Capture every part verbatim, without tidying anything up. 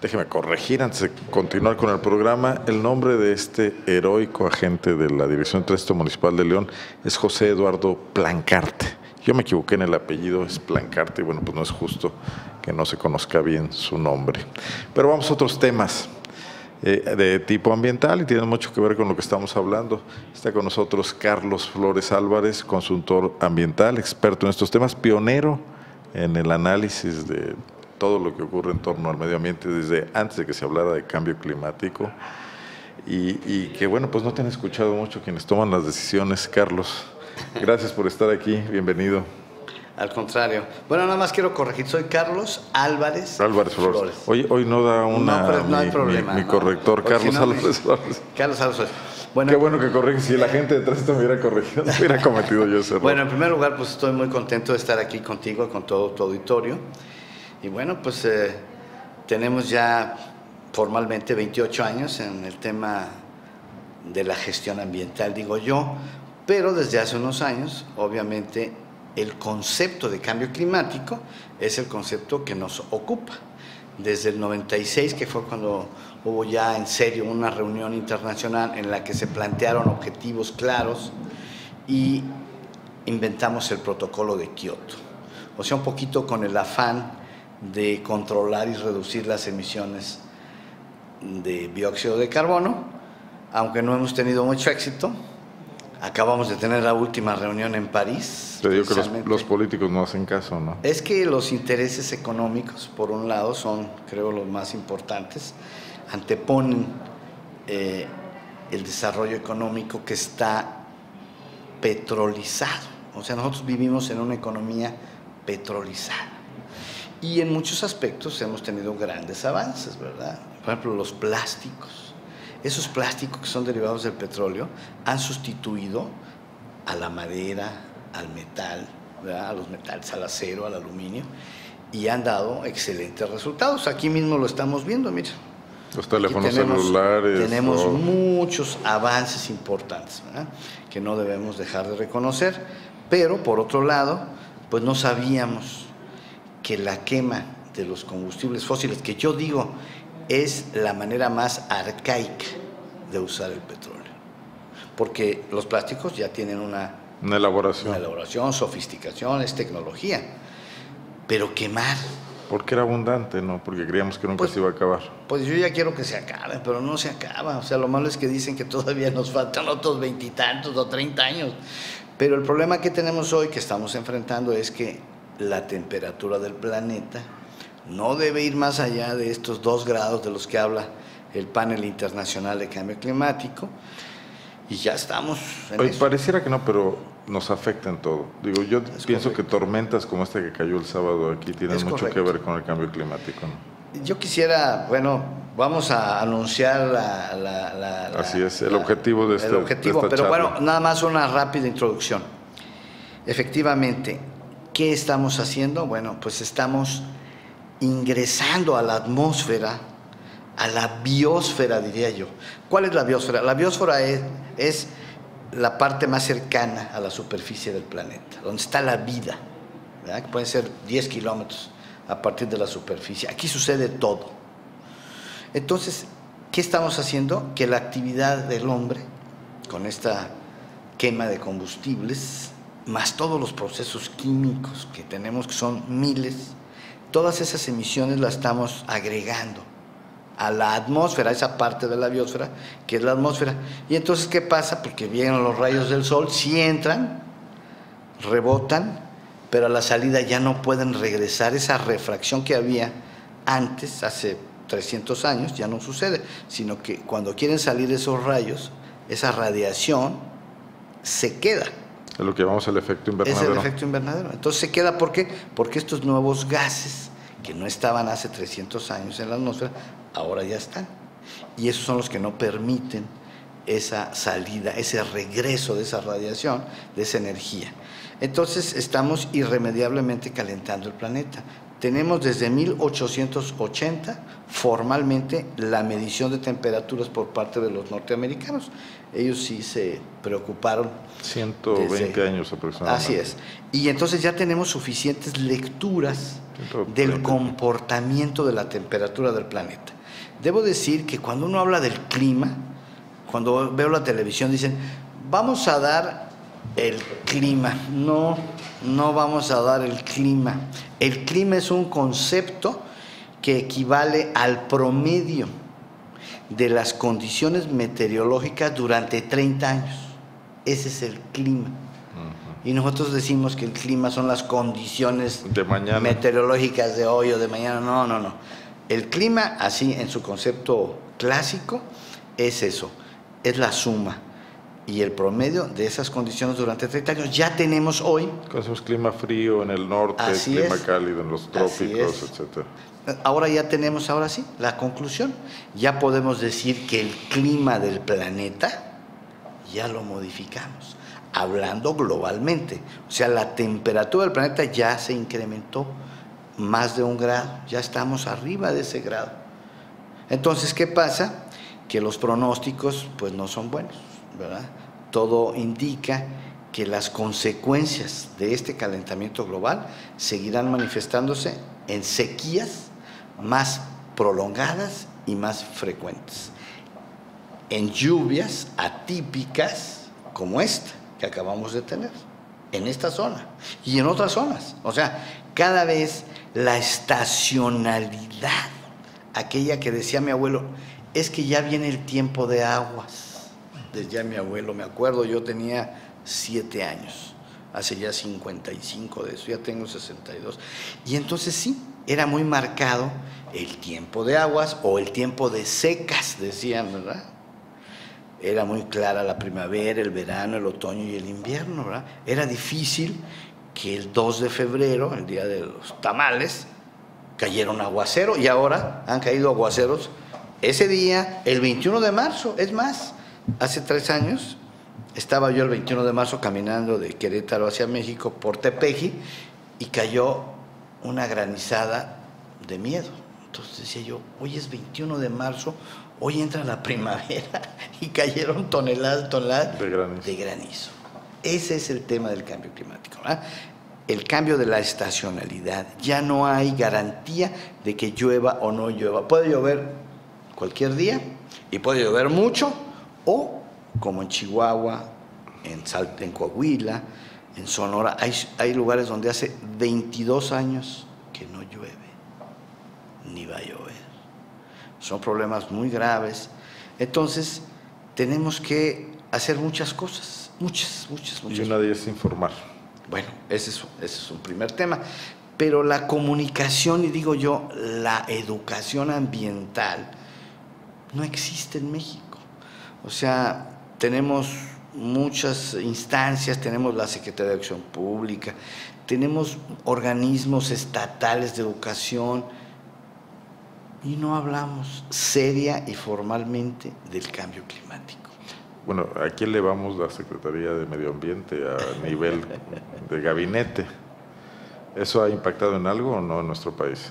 déjeme corregir antes de continuar con el programa. El nombre de este heroico agente de la Dirección de Tránsito Municipal de León es José Eduardo Plancarte. Yo me equivoqué en el apellido, es Plancarte, y bueno, pues no es justo que no se conozca bien su nombre. Pero vamos a otros temas eh, de tipo ambiental y tienen mucho que ver con lo que estamos hablando. Está con nosotros Carlos Flores Álvarez, consultor ambiental, experto en estos temas, pionero en el análisis de todo lo que ocurre en torno al medio ambiente desde antes de que se hablara de cambio climático. Y, y que bueno, pues no te han escuchado mucho quienes toman las decisiones, Carlos. Gracias por estar aquí, bienvenido. Al contrario. Bueno, nada más quiero corregir, soy Carlos Álvarez, Álvarez Flores. Flores. Hoy, hoy no da una, no, pero no mi, hay problema, mi, mi ¿no? corrector, Porque Carlos si no, Álvarez Flores. Carlos Álvarez. Bueno, qué bueno que corrige, si la gente de tránsito me hubiera corregido, no hubiera cometido yo ese error. Bueno, en primer lugar, pues estoy muy contento de estar aquí contigo, con todo tu auditorio. Y bueno, pues eh, tenemos ya formalmente veintiocho años en el tema de la gestión ambiental, digo yo, pero desde hace unos años, obviamente, el concepto de cambio climático es el concepto que nos ocupa. Desde el noventa y seis, que fue cuando hubo ya en serio una reunión internacional en la que se plantearon objetivos claros y inventamos el protocolo de Kioto. O sea, un poquito con el afán de controlar y reducir las emisiones de dióxido de carbono, aunque no hemos tenido mucho éxito. Acabamos de tener la última reunión en París. Te digo que los, los políticos no hacen caso, ¿no? Es que los intereses económicos, por un lado, son, creo, los más importantes. Anteponen eh, el desarrollo económico que está petrolizado. O sea, nosotros vivimos en una economía petrolizada. Y en muchos aspectos hemos tenido grandes avances, ¿verdad? Por ejemplo, los plásticos. Esos plásticos que son derivados del petróleo han sustituido a la madera, al metal, ¿verdad? A los metales, al acero, al aluminio, y han dado excelentes resultados. Aquí mismo lo estamos viendo, mira. Los teléfonos tenemos, celulares. Tenemos o... muchos avances importantes, ¿verdad? Que no debemos dejar de reconocer, pero por otro lado, pues no sabíamos que la quema de los combustibles fósiles, que yo digo es la manera más arcaica de usar el petróleo, porque los plásticos ya tienen una, una elaboración, una elaboración, sofisticación, es tecnología, pero quemar. Porque era abundante, ¿no? Porque creíamos que nunca pues, se iba a acabar. Pues yo ya quiero que se acabe, pero no se acaba. O sea, lo malo es que dicen que todavía nos faltan otros veintitantos o treinta años. Pero el problema que tenemos hoy, que estamos enfrentando, es que la temperatura del planeta no debe ir más allá de estos dos grados de los que habla el panel internacional de cambio climático, y ya estamos en Oye, eso. Pareciera que no, pero nos afecta en todo. Digo, yo Es pienso correcto. que tormentas como esta que cayó el sábado aquí tienen Es mucho correcto. que ver con el cambio climático, ¿no? Yo quisiera, bueno, vamos a anunciar la... la, la, la Así es, el la, objetivo de, este, el objetivo, de esta pero charla. bueno, nada más una rápida introducción. Efectivamente, ¿qué estamos haciendo? Bueno, pues estamos ingresando a la atmósfera, a la biosfera, diría yo. ¿Cuál es la biosfera? La biosfera es, es la parte más cercana a la superficie del planeta, donde está la vida, ¿verdad? Que pueden ser diez kilómetros a partir de la superficie. Aquí sucede todo. Entonces, ¿qué estamos haciendo? Que la actividad del hombre, con esta quema de combustibles, más todos los procesos químicos que tenemos, que son miles, todas esas emisiones las estamos agregando a la atmósfera, a esa parte de la biosfera que es la atmósfera. Y entonces, ¿qué pasa? Porque vienen los rayos del sol, sí entran, rebotan, pero a la salida ya no pueden regresar. Esa refracción que había antes, hace trescientos años, ya no sucede, sino que cuando quieren salir esos rayos, esa radiación se queda. Es lo que llamamos el efecto invernadero. Es el efecto invernadero. Entonces se queda, ¿por qué? Porque estos nuevos gases que no estaban hace trescientos años en la atmósfera, ahora ya están. Y esos son los que no permiten esa salida, ese regreso de esa radiación, de esa energía. Entonces estamos irremediablemente calentando el planeta. tenemos desde mil ochocientos ochenta formalmente la medición de temperaturas por parte de los norteamericanos. Ellos sí se preocuparon. ciento veinte desde, años aproximadamente. Así es. Y entonces ya tenemos suficientes lecturas del comportamiento de la temperatura del planeta. Debo decir que cuando uno habla del clima, cuando veo la televisión dicen, vamos a dar el clima. No, no vamos a dar el clima. El clima es un concepto que equivale al promedio de las condiciones meteorológicas durante treinta años. Ese es el clima. Uh-huh. Y nosotros decimos que el clima son las condiciones de mañana, meteorológicas de hoy o de mañana. No, no, no. El clima, así en su concepto clásico, es eso, es la suma y el promedio de esas condiciones durante treinta años. Ya tenemos hoy. Conocemos clima frío en el norte, así clima es, cálido en los trópicos, etcétera. Ahora ya tenemos, ahora sí, la conclusión. Ya podemos decir que el clima del planeta ya lo modificamos, hablando globalmente. O sea, la temperatura del planeta ya se incrementó más de un grado, ya estamos arriba de ese grado. Entonces, ¿qué pasa? Que los pronósticos pues no son buenos, ¿verdad? Todo indica que las consecuencias de este calentamiento global seguirán manifestándose en sequías más prolongadas y más frecuentes, en lluvias atípicas como esta que acabamos de tener, en esta zona y en otras zonas. O sea, cada vez la estacionalidad, aquella que decía mi abuelo, es que ya viene el tiempo de aguas. Decía mi abuelo, me acuerdo, yo tenía siete años, hace ya cincuenta y cinco de eso, ya tengo sesenta y dos. Y entonces sí, era muy marcado el tiempo de aguas o el tiempo de secas, decían, ¿verdad? Era muy clara la primavera, el verano, el otoño y el invierno, ¿verdad? Era difícil que el dos de febrero, el día de los tamales, cayera un aguacero, y ahora han caído aguaceros ese día, el veintiuno de marzo. Es más, hace tres años estaba yo el veintiuno de marzo caminando de Querétaro hacia México por Tepeji y cayó una granizada de miedo. Entonces decía yo, hoy es veintiuno de marzo, hoy entra la primavera y cayeron toneladas, toneladas de granizo. de granizo. Ese es el tema del cambio climático, ¿verdad? El cambio de la estacionalidad. Ya no hay garantía de que llueva o no llueva. Puede llover cualquier día y puede llover mucho, o como en Chihuahua, en, Sal, en Coahuila, en Sonora, hay, hay lugares donde hace veintidós años que no llueve, ni va a llover. Son problemas muy graves. Entonces, tenemos que hacer muchas cosas, muchas, muchas, muchas. Y una de ellas es informar. Bueno, ese es, ese es un primer tema. Pero la comunicación, y digo yo, la educación ambiental, no existe en México. O sea, tenemos muchas instancias, tenemos la Secretaría de Acción Pública, tenemos organismos estatales de educación, y no hablamos seria y formalmente del cambio climático. Bueno, ¿a quién le vamos la Secretaría de Medio Ambiente a nivel de gabinete? ¿Eso ha impactado en algo o no en nuestro país?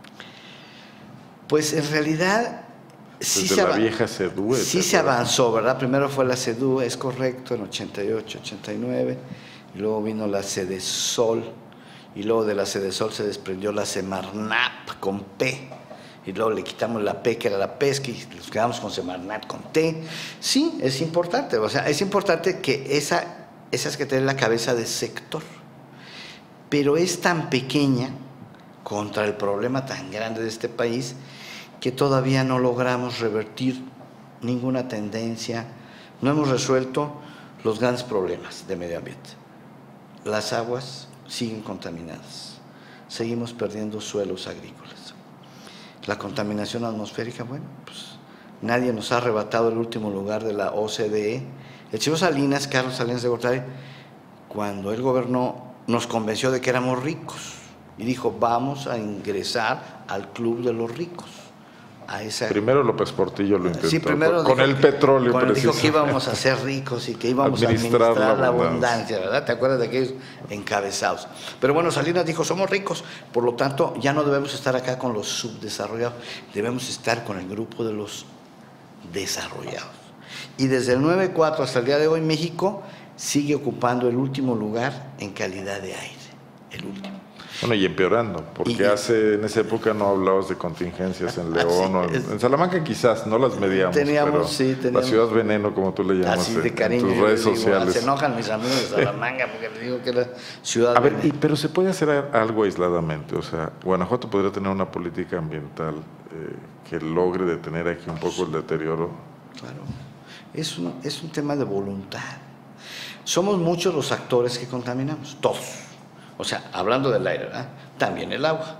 Pues en realidad sí, Desde se, la vieja CEDUE, sí se avanzó, ¿verdad? Primero fue la CEDUE, es correcto, en ochenta y ocho, ochenta y nueve, y luego vino la CEDESOL, y luego de la CEDESOL se desprendió la Semarnat con P, y luego le quitamos la P, que era la pesca, y nos quedamos con Semarnat con T. Sí, es importante, o sea, es importante que esa, esas que tienen la cabeza de sector, pero es tan pequeña contra el problema tan grande de este país que todavía no logramos revertir ninguna tendencia, no hemos resuelto los grandes problemas de medio ambiente. Las aguas siguen contaminadas, seguimos perdiendo suelos agrícolas. La contaminación atmosférica, bueno, pues nadie nos ha arrebatado el último lugar de la O C D E. El señor Salinas, Carlos Salinas de Gortari, cuando él gobernó, nos convenció de que éramos ricos y dijo, vamos a ingresar al club de los ricos. a esa... Primero López Portillo lo intentó, sí, primero con, con el que, petróleo. Cuando dijo que íbamos a ser ricos y que íbamos administrar a administrar la abundancia. la abundancia, ¿verdad? ¿Te acuerdas de aquellos encabezados? Pero bueno, Salinas dijo, somos ricos, por lo tanto ya no debemos estar acá con los subdesarrollados, debemos estar con el grupo de los desarrollados. Y desde el noventa y cuatro hasta el día de hoy, México sigue ocupando el último lugar en calidad de aire, el último. Bueno, y empeorando, porque y, hace en esa época no hablabas de contingencias en León, o en, es, en Salamanca quizás, no las medíamos, teníamos, pero sí, teníamos, la ciudad veneno, como tú le llamas, así de cariño, en tus redes digo, sociales. Se enojan mis amigos de Salamanca porque les digo que era ciudad A ver, veneno. Y, pero se puede hacer algo aisladamente, o sea, Guanajuato podría tener una política ambiental eh, que logre detener aquí un poco el deterioro. Claro, es un, es un tema de voluntad. Somos muchos los actores que contaminamos, todos. O sea, hablando del aire, ¿verdad? También el agua.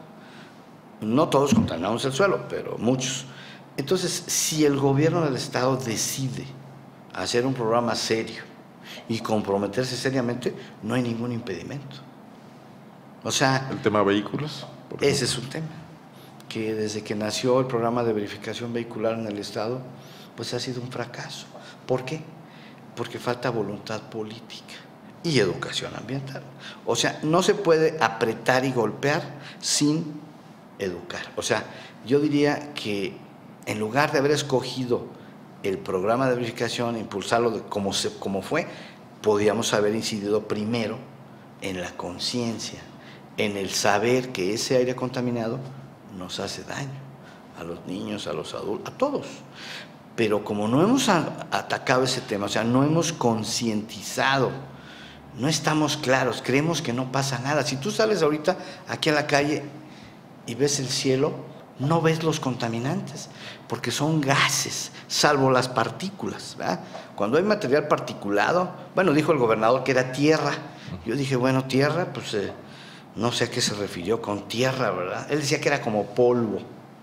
No todos contaminamos el suelo, pero muchos. Entonces, si el gobierno del Estado decide hacer un programa serio y comprometerse seriamente, no hay ningún impedimento. O sea... ¿El tema vehículos? Ese es un tema, que desde que nació el programa de verificación vehicular en el Estado, pues ha sido un fracaso. ¿Por qué? Porque falta voluntad política y educación ambiental. O sea, no se puede apretar y golpear sin educar. O sea, yo diría que en lugar de haber escogido el programa de verificación, impulsarlo de como, se, como fue, podíamos haber incidido primero en la conciencia, en el saber que ese aire contaminado nos hace daño a los niños, a los adultos, a todos. Pero como no hemos atacado ese tema, o sea, no hemos concientizado, no estamos claros, creemos que no pasa nada. Si tú sales ahorita aquí a la calle y ves el cielo, no ves los contaminantes, porque son gases, salvo las partículas, ¿verdad? Cuando hay material particulado, bueno, dijo el gobernador que era tierra. Yo dije, bueno, tierra, pues eh, no sé a qué se refirió con tierra, ¿verdad? Él decía que era como polvo,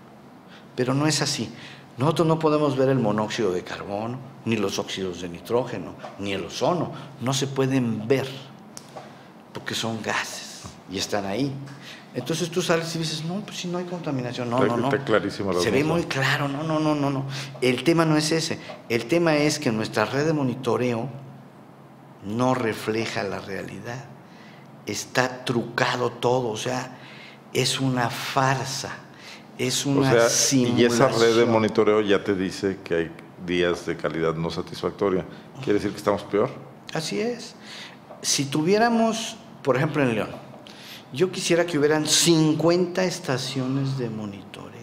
pero no es así. Nosotros no podemos ver el monóxido de carbono, ni los óxidos de nitrógeno, ni el ozono. No se pueden ver porque son gases y están ahí. Entonces tú sales y dices, no, pues si no hay contaminación. No, no, no. Está clarísimo. Se ve muy claro. No, no, no, no, no. El tema no es ese. El tema es que nuestra red de monitoreo no refleja la realidad. Está trucado todo. O sea, es una farsa. Es una o sea, simulación. Y esa red de monitoreo ya te dice que hay días de calidad no satisfactoria. ¿Quiere decir que estamos peor? Así es. Si tuviéramos, por ejemplo en León, yo quisiera que hubieran cincuenta estaciones de monitoreo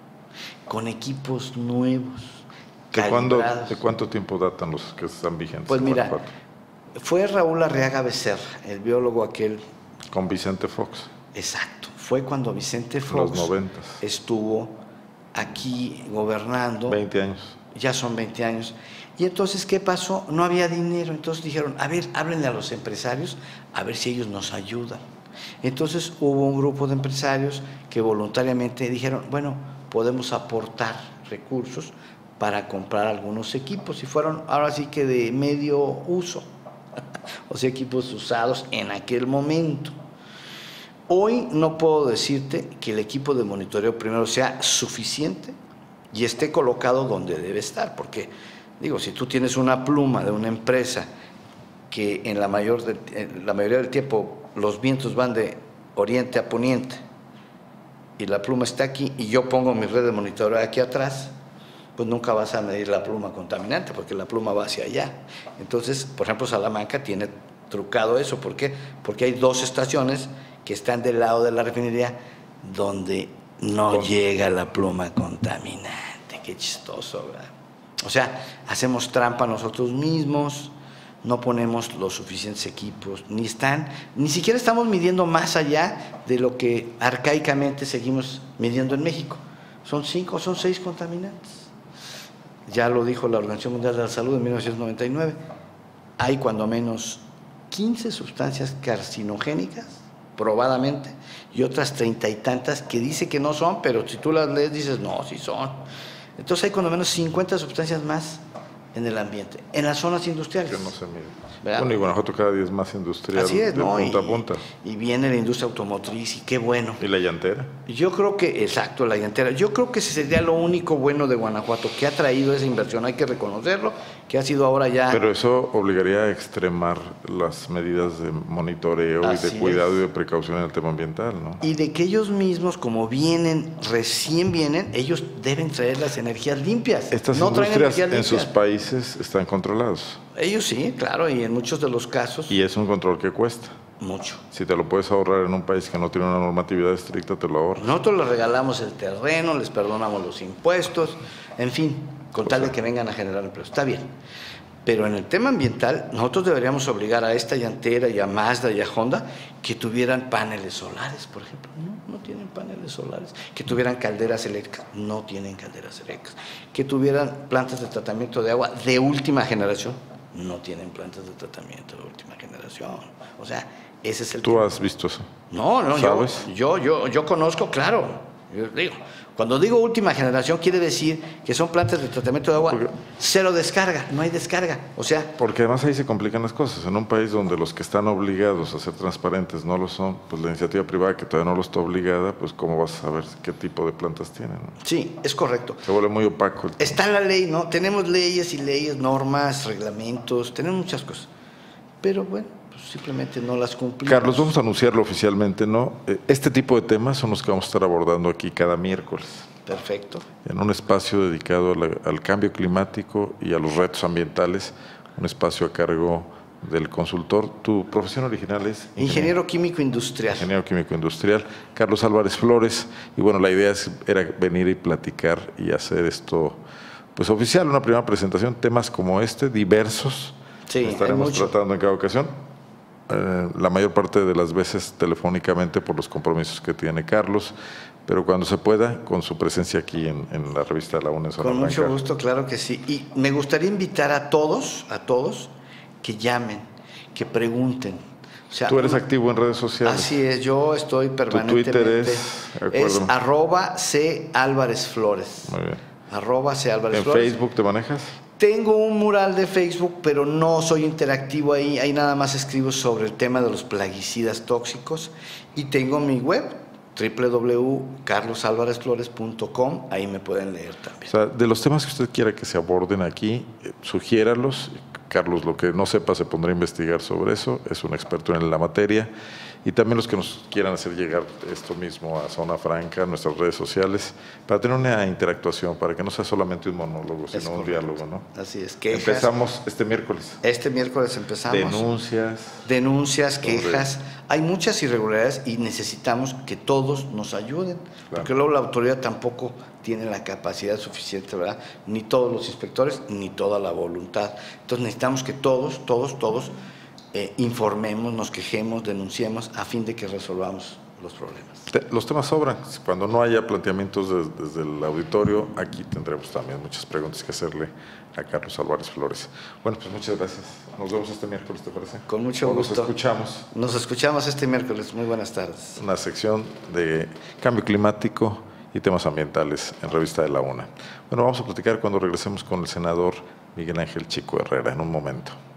con equipos nuevos. ¿De, cuándo, ¿De cuánto tiempo datan los que están vigentes? Pues mira, fue Raúl Arriaga Becerra, el biólogo aquel. Con Vicente Fox. Exacto. Fue cuando Vicente Fox los noventas. Estuvo aquí gobernando. veinte años. Ya son veinte años. Y entonces, ¿qué pasó? No había dinero. Entonces dijeron, a ver, háblenle a los empresarios, a ver si ellos nos ayudan. Entonces hubo un grupo de empresarios que voluntariamente dijeron, bueno, podemos aportar recursos para comprar algunos equipos. Y fueron ahora sí que de medio uso, o sea, equipos usados en aquel momento. Hoy no puedo decirte que el equipo de monitoreo primero sea suficiente y esté colocado donde debe estar, porque, digo, si tú tienes una pluma de una empresa que en la, mayor de, en la mayoría del tiempo los vientos van de oriente a poniente y la pluma está aquí y yo pongo mi red de monitoreo aquí atrás, pues nunca vas a medir la pluma contaminante porque la pluma va hacia allá. Entonces, por ejemplo, Salamanca tiene trucado eso. ¿Por qué? Porque hay dos estaciones que están del lado de la refinería donde no ¿Cómo? llega la pluma contaminante. Qué chistoso, ¿verdad? O sea, hacemos trampa nosotros mismos, no ponemos los suficientes equipos, ni están, ni siquiera estamos midiendo más allá de lo que arcaicamente seguimos midiendo en México. Son cinco, son seis contaminantes. Ya lo dijo la Organización Mundial de la Salud en mil novecientos noventa y nueve. Hay cuando menos quince sustancias carcinogénicas, probadamente, y otras treinta y tantas que dice que no son, pero si tú las lees dices, no, sí son. Entonces hay cuando menos cincuenta sustancias más en el ambiente, en las zonas industriales. Que no se mide. ¿Verdad? Bueno, y Guanajuato cada día es más industrial. Así es, de ¿no? punta y, a punta. y viene la industria automotriz y qué bueno. ¿Y la llantera? Yo creo que, exacto, la llantera. Yo creo que ese sería lo único bueno de Guanajuato, que ha traído esa inversión, hay que reconocerlo, que ha sido ahora ya... Pero eso obligaría a extremar las medidas de monitoreo Así y de cuidado es. y de precaución en el tema ambiental, ¿no? Y de que ellos mismos, como vienen, recién vienen, ellos deben traer las energías limpias. Estas no traen industrias energías en limpias. sus países están controlados. Ellos sí, claro, y en muchos de los casos, Y es un control que cuesta. mucho. Si te lo puedes ahorrar en un país que no tiene una normatividad estricta, te lo ahorras. Nosotros les regalamos el terreno, les perdonamos los impuestos, en fin, con tal de que vengan a generar empleo. Está bien. Pero en el tema ambiental, nosotros deberíamos obligar a esta llantera y a Mazda y a Honda que tuvieran paneles solares, por ejemplo. No, no tienen paneles solares. Que tuvieran calderas eléctricas. No tienen calderas eléctricas. Que tuvieran plantas de tratamiento de agua de última generación. No tienen plantas de tratamiento de última generación. O sea, ese es el ¿Tú tema. has visto eso? No, no, yo, ¿Sabes? yo, yo, yo conozco, claro. Yo digo, cuando digo última generación, quiere decir que son plantas de tratamiento de agua, Porque- cero descarga, no hay descarga. O sea, Porque además ahí se complican las cosas. En un país donde los que están obligados a ser transparentes no lo son, pues la iniciativa privada que todavía no lo está obligada, pues cómo vas a saber qué tipo de plantas tienen, ¿no? sí, es correcto. Se vuelve muy opaco el tema. Está la ley, ¿no? Tenemos leyes y leyes, normas, reglamentos, tenemos muchas cosas. Pero bueno, pues simplemente no las cumplimos. Carlos, vamos a anunciarlo oficialmente, ¿no? Eh, Este tipo de temas son los que vamos a estar abordando aquí cada miércoles, Perfecto. en un espacio dedicado a la- al cambio climático y a los retos ambientales, un espacio a cargo del consultor. Tu profesión original es Ingeniero químico industrial. ingeniero químico industrial, Carlos Álvarez Flores, y bueno, la idea es- era venir y platicar y hacer esto pues oficial, una primera presentación, temas como este, diversos, Sí, hay estaremos mucho. tratando en cada ocasión, eh, la mayor parte de las veces telefónicamente por los compromisos que tiene Carlos, pero cuando se pueda, con su presencia aquí en, en la revista de la UNED. Con mucho gusto, claro que sí. Y me gustaría invitar a todos, a todos, que llamen, que pregunten. O sea, Tú eres un- activo en redes sociales. Así es, yo estoy permanentemente. Twitter es, es acuérdame. arroba C Álvarez Flores. Muy bien. Arroba C Álvarez ¿En Flores. Facebook te manejas? Tengo un mural de Facebook, pero no soy interactivo ahí. Ahí nada más escribo sobre el tema de los plaguicidas tóxicos. Y tengo mi web, doble u doble u doble u punto carlos álvarez flores punto com. Ahí me pueden leer O también. sea, de los temas que usted quiera que se aborden aquí, eh, sugiéralos. Carlos, lo que no sepa, se pondrá a investigar sobre eso. Es un experto en la materia. Y también los que nos quieran hacer llegar esto mismo a Zona Franca, a nuestras redes sociales, para tener una interactuación, para que no sea solamente un monólogo, Es sino un correcto. diálogo, ¿no? Así es. Quejas. Empezamos este miércoles. Este miércoles empezamos. Denuncias. Denuncias, Sobre- quejas. Hay muchas irregularidades y necesitamos que todos nos ayuden, porque luego la autoridad tampoco tiene la capacidad suficiente, ¿verdad? Ni todos los inspectores, ni toda la voluntad. Entonces necesitamos que todos, todos, todos eh, informemos, nos quejemos, denunciemos, a fin de que resolvamos los problemas. Te- Los temas sobran. Cuando no haya planteamientos des- desde el auditorio, aquí tendremos también muchas preguntas que hacerle a Carlos Álvarez Flores. Bueno, pues muchas gracias. Nos vemos este miércoles, ¿te parece? Con mucho O gusto. Nos escuchamos. Nos escuchamos este miércoles. Muy buenas tardes. Una sección de cambio climático y temas ambientales en Revista de la UNA. Bueno, vamos a platicar cuando regresemos con el senador Miguel Ángel Chico Herrera en un momento.